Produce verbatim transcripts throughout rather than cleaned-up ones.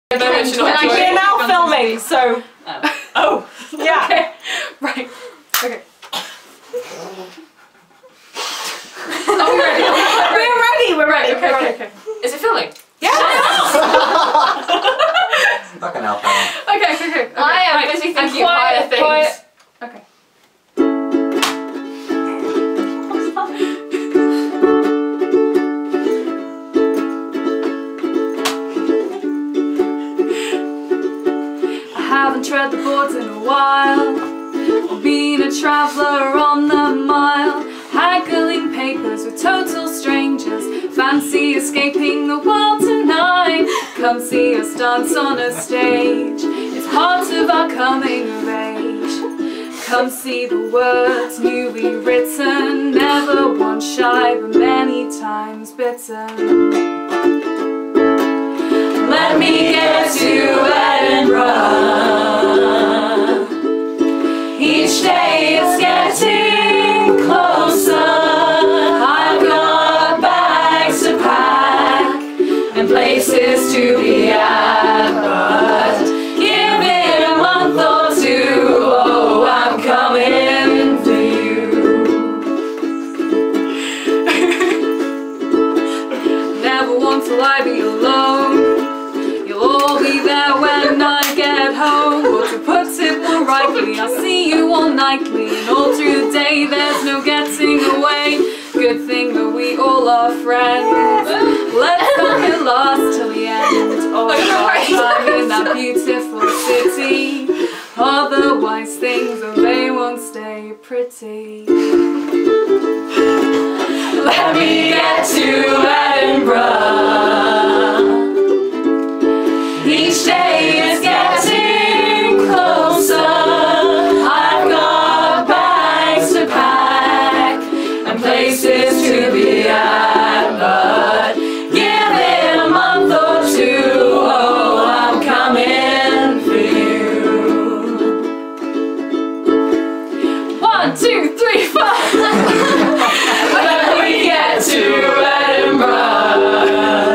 We're now filming, so... Oh. Oh, yeah. Okay. Right. Okay. Oh, we're ready. We're ready, we're ready. Okay, okay, okay. Is it filming? Yeah! Fucking hell, Helen. Okay, okay, okay. I am right. busy And thinking quiet, of things. quiet. Okay. I haven't tread the boards in a while, or been a traveller on the mile, haggling papers with total strangers. Fancy escaping the world tonight. Come see us dance on a stage. It's part of our coming of age. Come see the words newly written, never once shy but many times bitten. Let me get to Edinburgh. Each day it's getting closer. I've got bags to pack and places to be at, but give it a month or two, oh, I'm coming for you. Never want to lie, be alone. You'll all be there when I get home. But to put it more rightly, I'll see you all nightly, and all through the day there's no getting away. Good thing that we all are friends. Let's not get lost till the end of our time in that beautiful city. Otherwise things, oh, they won't stay pretty. Let me get to Edinburgh. Each day is getting closer. I've got bags to pack and places to be at, but give it a month or two, oh, I'm coming for you. One, two, three, four. When we get to Edinburgh,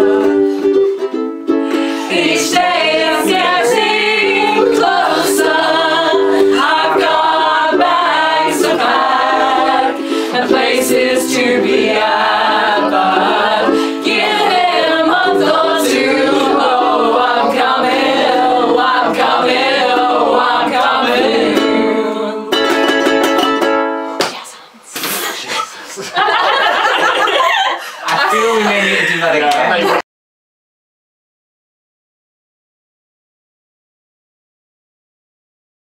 each day is getting closer. I've got bags to pack and places to be at, but give it a month or two, oh, I'm coming, oh, I'm coming, oh, I'm coming. I feel we may need to do that again.